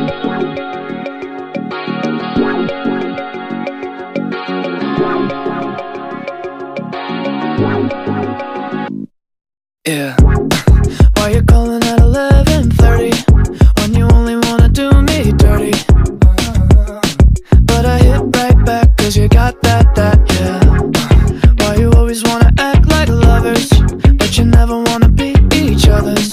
Yeah. Why you calling at 11:30 when you only wanna do me dirty? But I hit right back 'cause you got that, yeah. Why you always wanna act like lovers, but you never wanna be each other's?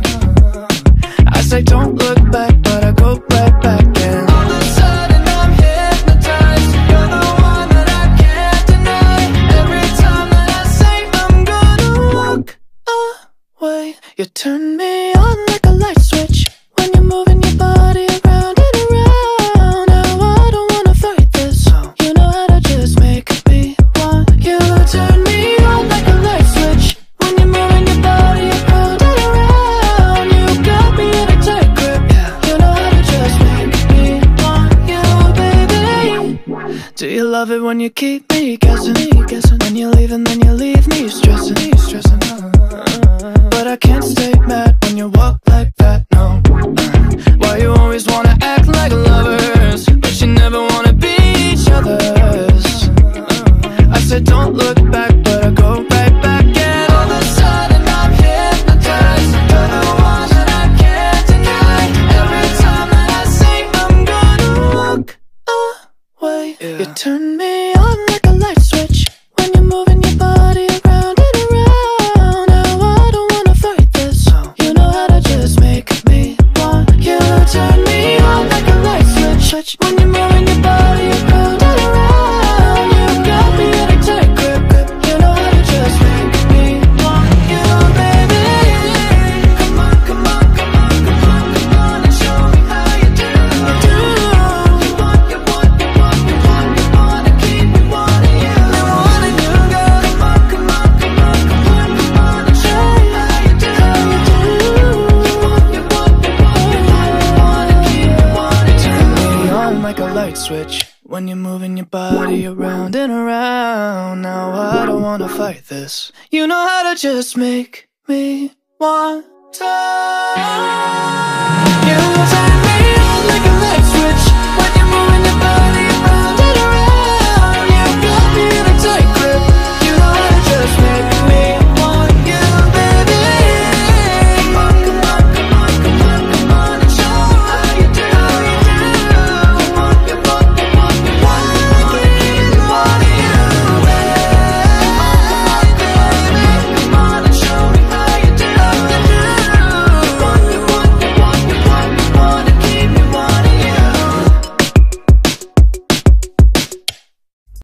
I say don't look back, but I go right back and all of a sudden I'm hypnotized. You're the one that I can't deny. Every time that I say I'm gonna walk away, you turn me on like a light switch when you're moving your body around and around. Now I don't wanna fight this. You know how to just make me want you. Turn me on like a light switch when you're moving your body around and around. You got me in a tight grip. You know how to just make me want you, baby. Do you love it when you keep me guessing? When you leave and then you leave me stressing. But I can't stay mad when you walk like that, no. Why you always wanna act like lovers, but you never wanna be each other's? I said don't look back, but I go right back and all of a sudden I'm hypnotized. You're the one that I can't deny. Every time that I say I'm gonna walk away, you turn me on like a light switch when you're moving your body around and around. Now I don't wanna fight this. You know how to just make me want you. Turn me on like a light switch when you're moving your body around and around. You got me in a tight grip. You know how to just make me want you, baby. Come on, come on, come on, come on, come on and show me how you do. You want, you want, you want, you want, you wanna keep me wanting you. I wanting you, girl. Come on, come on, come on, come on, come on and show me how you do. You want, you want, you want, you want, you wanna keep me wanting you. Turn me on like a light switch when you're moving your body around and around. Now I don't wanna fight this. You know how to just make me want to.